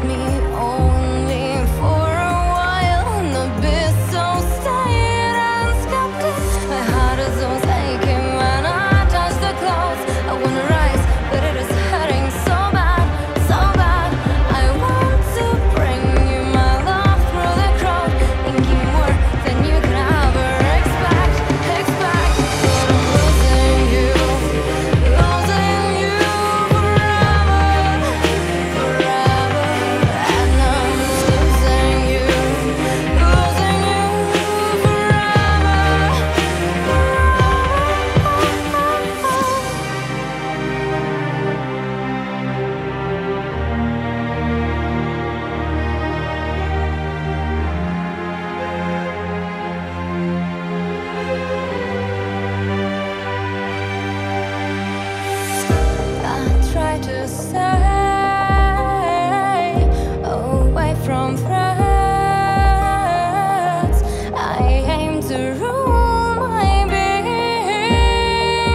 me only for a while. And the beat so stained and sculpted. My heart is so aching when I touch the clouds. I wanna rise, but it is hurting so bad, so bad. I want to bring you my love through the crowd and give you more than you could ever expect. But I'm losing you forever, and I'm losing you I try to stay away from threats. I aim to rule my being.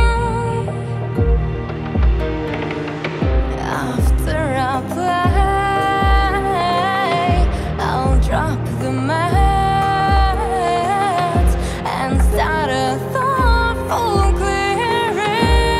After I play, I'll drop the mat and start a thoughtful clearing.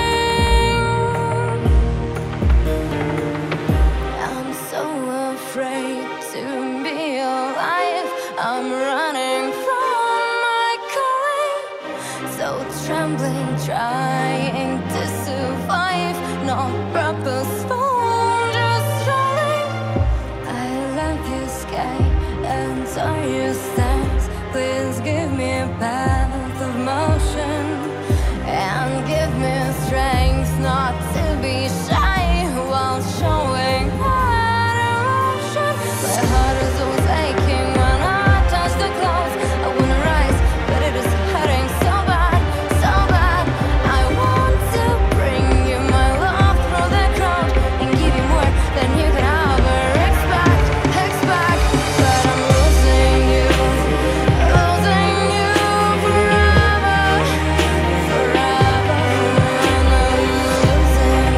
I'm so afraid to be alive. I'm running from my calling, so trembling, trying to survive. Not purposeful, just strolling. I love your sky and all your stars. Please give me a path of motion and give me strength not to be shy while showing that emotion. My heart is always aching when I touch the clouds. I wanna rise, but it is hurting so bad, so bad. I want to bring you my love through the crowd and give you more than you could ever expect. But I'm losing you forever, and I'm losing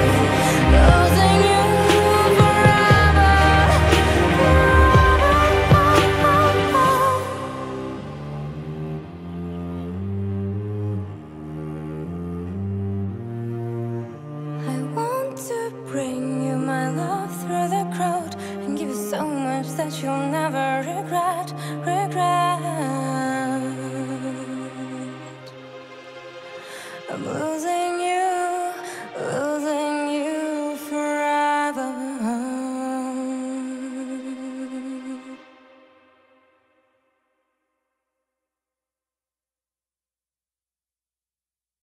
you forever. I want to bring you my love through the crowd and give you so much that you'll never regret. I'm losing